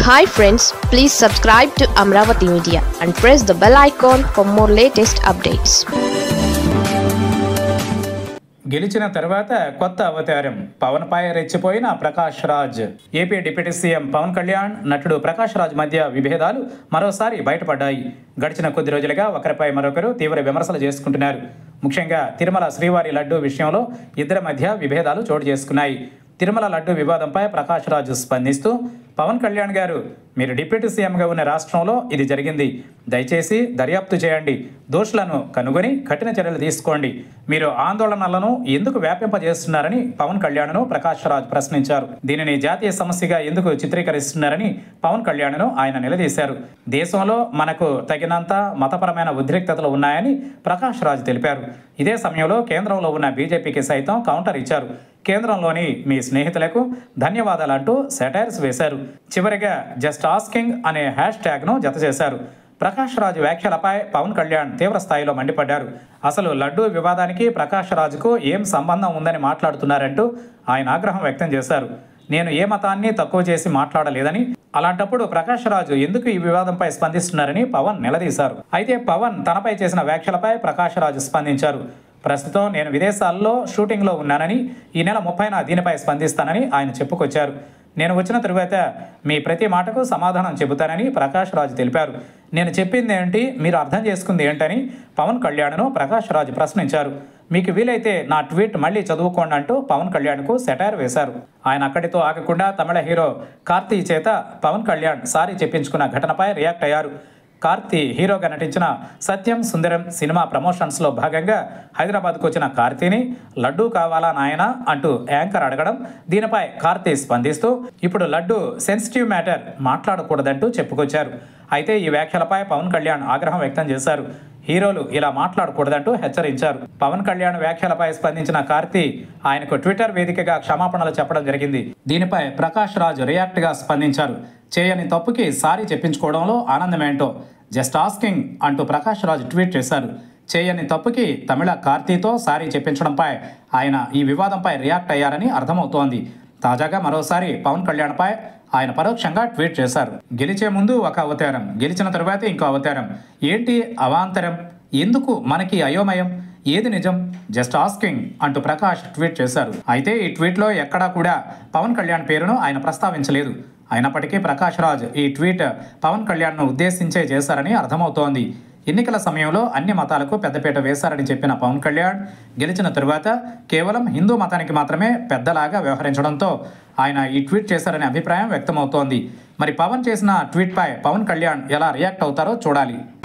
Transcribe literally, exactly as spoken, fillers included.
Hi friends, please subscribe to Amravati Media and press the bell icon for more latest updates. గెలిచిన తర్వాత కొత్త అవతారం పవన్ పై రెచ్చిపోయిన Prakash Raj. AP deputy CM Pawan Kalyan, నటుడు ప్రకాష్ రాజ్ మధ్య విభేదాలు మరోసారి బయటపడ్డాయి. గడిచిన కొద్ది రోజులుగా ఒకరిపై మరొకరు తీవ్ర విమర్శలు చేసుకుంటున్నారు. ముఖ్యంగా తిరుమల శ్రీవారి లడ్డూ విషయంలో ఇద్దరి మధ్య విభేదాలు చోటు చేసుకున్నాయి. తిరుమల లడ్డూ వివాదంపై ప్రకాష్ రాజ్ స్పందిస్తూ, పవన్ కళ్యాణ్ గారు, మీరు డిప్యూటీ సీఎంగా ఉన్న రాష్ట్రంలో ఇది జరిగింది. దయచేసి దర్యాప్తు చేయండి, దోషులను కనుగొని కఠిన చర్యలు తీసుకోండి. మీరు ఆందోళనలను ఎందుకు వ్యాపింపజేస్తున్నారని పవన్ కళ్యాణ్ను ప్రకాష్ రాజ్ ప్రశ్నించారు. దీనిని జాతీయ సమస్యగా ఎందుకు చిత్రీకరిస్తున్నారని పవన్ కళ్యాణ్ను ఆయన నిలదీశారు. దేశంలో మనకు తగినంత మతపరమైన ఉద్రిక్తతలు ఉన్నాయని ప్రకాష్ రాజ్ తెలిపారు. ఇదే సమయంలో కేంద్రంలో ఉన్న బీజేపీకి సైతం కౌంటర్ ఇచ్చారు. కేంద్రంలోని మీ స్నేహితులకు ధన్యవాదాలంటూ సెటైర్స్ వేశారు. చివరిగా జస్ట్ ఆస్కింగ్ అనే హ్యాష్ ట్యాగ్ను జత చేశారు. ప్రకాష్ రాజ్ వ్యాఖ్యలపై పవన్ కళ్యాణ్ తీవ్ర స్థాయిలో మండిపడ్డారు. అసలు లడ్డూ వివాదానికి ప్రకాష్ రాజ్కు ఏం సంబంధం ఉందని మాట్లాడుతున్నారంటూ ఆయన ఆగ్రహం వ్యక్తం చేశారు. నేను ఏ మతాన్ని తక్కువ చేసి మాట్లాడలేదని, అలాంటప్పుడు ప్రకాష్ రాజు ఎందుకు ఈ వివాదంపై స్పందిస్తున్నారని పవన్ నిలదీశారు. అయితే పవన్ తనపై చేసిన వ్యాఖ్యలపై ప్రకాష్ రాజ్ స్పందించారు. ప్రస్తుతం నేను విదేశాల్లో షూటింగ్లో ఉన్నానని, ఈ నెల ముప్పైన దీనిపై స్పందిస్తానని ఆయన చెప్పుకొచ్చారు. నేను వచ్చిన తరువాత మీ ప్రతి మాటకు సమాధానం చెబుతానని ప్రకాష్ రాజ్ తెలిపారు. నేను చెప్పింది ఏంటి, మీరు అర్థం చేసుకుంది ఏంటని పవన్ కళ్యాణ్ను ప్రకాష్ రాజ్ ప్రశ్నించారు. మీకు వీలైతే నా ట్వీట్ మళ్ళీ చదువుకోండి అంటూ పవన్ కళ్యాణ్కు సెటైర్ వేశారు. ఆయన అక్కడితో ఆగకుండా తమిళ హీరో కార్తీ చేత పవన్ కళ్యాణ్ సారీ చెప్పించుకున్న ఘటనపై రియాక్ట్ అయ్యారు. కార్తీ హీరోగా నటించిన సత్యం సుందరం సినిమా ప్రమోషన్స్లో భాగంగా హైదరాబాద్కు వచ్చిన కార్తీని లడ్డూ కావాలా నాయనా అంటూ యాంకర్ అడగడం, దీనిపై కార్తీ స్పందిస్తూ ఇప్పుడు లడ్డూ సెన్సిటివ్ మ్యాటర్, మాట్లాడకూడదంటూ చెప్పుకొచ్చారు. అయితే ఈ వ్యాఖ్యలపై పవన్ కళ్యాణ్ ఆగ్రహం వ్యక్తం చేశారు. హీరోలు ఇలా మాట్లాడకూడదంటూ హెచ్చరించారు. పవన్ కళ్యాణ్ వ్యాఖ్యలపై స్పందించిన కార్తీ ఆయనకు ట్విట్టర్ వేదికగా క్షమాపణలు చెప్పడం జరిగింది. దీనిపై ప్రకాష్ రాజ్ రియాక్ట్గా స్పందించారు. చేయని తప్పుకి సారీ చెప్పించుకోవడంలో ఆనందమేంటో, జస్ట్ ఆస్కింగ్ అంటూ ప్రకాష్ రాజ్ ట్వీట్ చేశారు. చేయని తప్పుకి తమిళ కార్తీతో సారీ చెప్పించడంపై ఆయన ఈ వివాదంపై రియాక్ట్ అయ్యారని అర్థమవుతోంది. తాజాగా మరోసారి పవన్ కళ్యాణ్పై ఆయన పరోక్షంగా ట్వీట్ చేశారు. గెలిచే ముందు ఒక అవతారం, గెలిచిన తరువాత ఇంకో అవతారం. ఏంటి అవాంతరం? ఎందుకు మనకి అయోమయం? ఏది నిజం? జస్ట్ ఆస్కింగ్ అంటూ ప్రకాష్ ట్వీట్ చేశారు. అయితే ఈ ట్వీట్లో ఎక్కడా కూడా పవన్ కళ్యాణ్ పేరును ఆయన ప్రస్తావించలేదు. అయినప్పటికీ ప్రకాష్ రాజ్ ఈ ట్వీట్ పవన్ కళ్యాణ్ను ఉద్దేశించే చేశారని అర్థమవుతోంది. ఎన్నికల సమయంలో అన్ని మతాలకు పెద్దపీట వేశారని చెప్పిన పవన్ కళ్యాణ్ గెలిచిన తరువాత కేవలం హిందూ మతానికి మాత్రమే పెద్దలాగా వ్యవహరించడంతో ఆయన ఈ ట్వీట్ చేశారనే అభిప్రాయం వ్యక్తమవుతోంది. మరి పవన్ చేసిన ట్వీట్పై పవన్ కళ్యాణ్ ఎలా రియాక్ట్ అవుతారో చూడాలి.